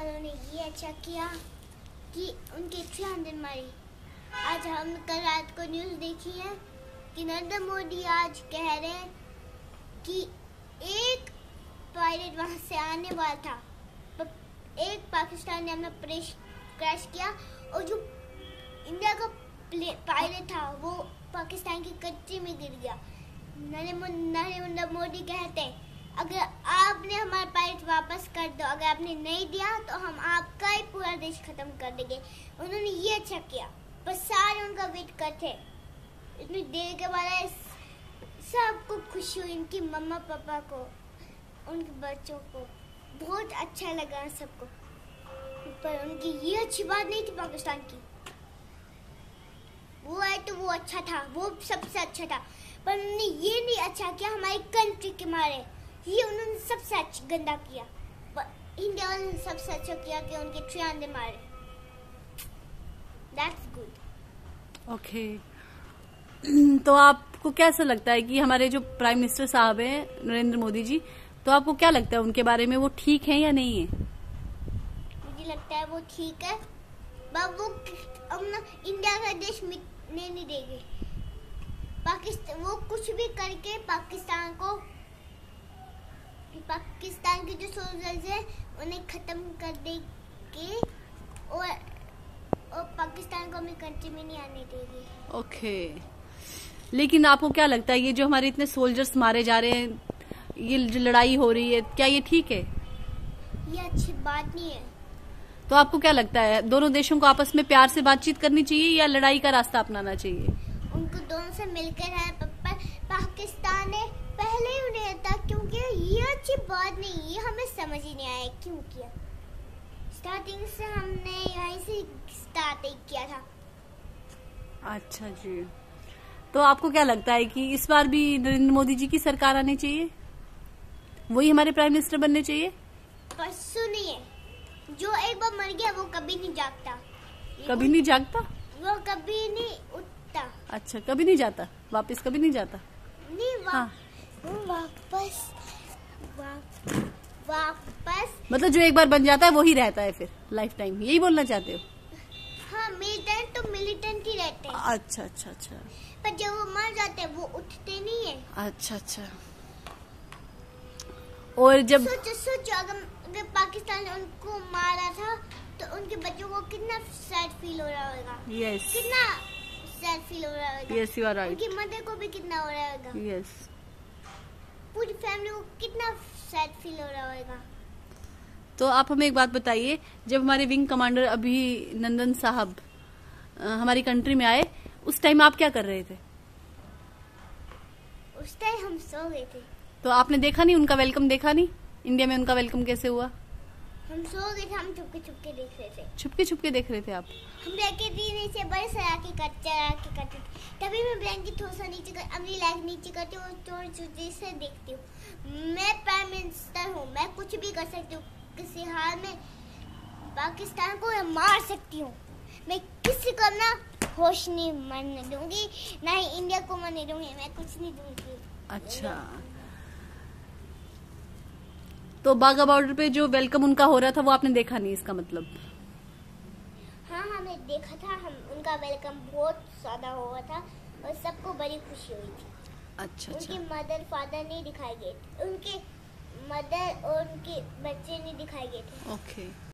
वालों ने ये अच्छा किया कि उनके 300 मारी। आज हम कल रात को न्यूज़ देखी है कि नरेंद्र मोदी आज कह रहे हैं कि एक पायलट वहां से आने वाला था, एक पाकिस्तान ने अपना क्रैश किया और जो इंडिया का पायलट था वो पाकिस्तान की कच्ची में गिर गया। नरेंद्र मोदी कहते हैं अगर आपने हमारा पायलट वापस कर दो, अगर आपने नहीं दिया तो हम आपका ही पूरा देश खत्म कर देंगे। उन्होंने ये अच्छा किया, बस सारे उनका वेट करते। इतनी देर के बाद सबको खुशी हुई, इनकी मम्मा पापा को, उनके बच्चों को बहुत अच्छा लगा सबको। पर उनकी ये अच्छी बात नहीं थी पाकिस्तान की। वो आए तो वो अच्छा था, वो सबसे अच्छा था, पर उन्होंने ये नहीं अच्छा किया हमारी कंट्री के मारे। ये उन्होंने सबसे अच्छा गंदा किया। इंडिया वालों ने सबसे अच्छा किया कि उनके 300 मारे। That's good. ओके तो आपको कैसा लगता है कि हमारे जो प्राइम मिनिस्टर साहब हैं नरेंद्र मोदी जी, तो आपको क्या लगता है उनके बारे में, वो ठीक है या नहीं है? मुझे लगता है वो ठीक है, पर वो इंडिया का देश मिटने नहीं देंगे। पाकिस्तान वो कुछ भी करके पाकिस्तान के जो सोल्जर्स हैं उन्हें खत्म कर देंगे और पाकिस्तान को अपनी कंट्री में नहीं आने देंगे। ओके लेकिन आपको क्या लगता है ये जो हमारे इतने सोल्जर्स मारे जा रहे हैं, ये जो लड़ाई हो रही है, क्या ये ठीक है? ये अच्छी बात नहीं है। तो आपको क्या लगता है दोनों देशों को आपस में प्यार से बातचीत करनी चाहिए या लड़ाई का रास्ता अपनाना चाहिए? उनको दोनों से मिलकर है। पाकिस्तान ने पहले ही उन्हें था, क्योंकि ये अच्छी बात नहीं, ये हमें समझ ही नहीं आया क्यों किया। स्टार्टिंग से हमने यहीं से स्टार्ट किया था। अच्छा जी, तो आपको क्या लगता है कि इस बार भी नरेंद्र मोदी जी की सरकार आनी चाहिए, वही हमारे प्राइम मिनिस्टर बनने चाहिए? पर सुनिए, जो एक बार मर गया वो कभी नहीं जागता। कभी नहीं जागता? वो कभी नहीं उठता। अच्छा, कभी नहीं जाता, वापस कभी नहीं जाता? नहीं, हाँ। वो वापस मतलब जो एक बार बन जाता है वो ही रहता है फिर लाइफ टाइम, यही बोलना चाहते हो? हाँ, मिलिटेंट तो मिलिटेंट ही रहते हैं। अच्छा अच्छा अच्छा। पर जब वो मर जाते हैं वो उठते नहीं है। अच्छा अच्छा। और जब सोचो अगर पाकिस्तान ने उनको मारा था तो उनके बच्चों को कितना सैड फील हो रहा होगा। यस, कितना सैड फील हो रहा होगा। Yes you are right. उनकी मदर को भी कितना हो रहा होगा। यस, पूरी फैमिली को कितना सैड फील हो रहा होगा। तो आप हमें एक बात बताइए, जब हमारे विंग कमांडर अभिनंदन साहब हमारी कंट्री में आए, उस टाइम आप क्या कर रहे थे? उस टाइम हम सो गए थे। तो आपने देखा नहीं, उनका वेलकम देखा नहीं? इंडिया में उनका वेलकम कैसे हुआ? हम सो गए थे, हम छुपके छुपके देख रहे थे। छुपके छुपके देख रहे थे आप? हम ब्लैंकेट नीचे बड़े सरा के करते तभी मैं ब्लैंकेट थोड़ा सा नीचे अपनी लेग नीचे करती हूँ, थोड़ी चुटकी से देखती हूँ। मैं प्राइम मिनिस्टर हूँ, मैं कुछ भी कर सकती हूँ, किसी हाल में पाकिस्तान को मार सकती हूँ। मैं किसी को अपना होश नहीं मरने दूंगी, ना ही इंडिया को मरने दूंगी, मैं कुछ नहीं दूंगी। अच्छा, तो बाघा बॉर्डर पे जो वेलकम उनका हो रहा था वो आपने देखा नहीं, इसका मतलब? हाँ, हमने देखा था, उनका वेलकम बहुत ज्यादा हुआ था और सबको बड़ी खुशी हुई थी। अच्छा। उनके मदर फादर नहीं दिखाए गए, उनके मदर और उनके बच्चे नहीं दिखाए गए थे। ओके।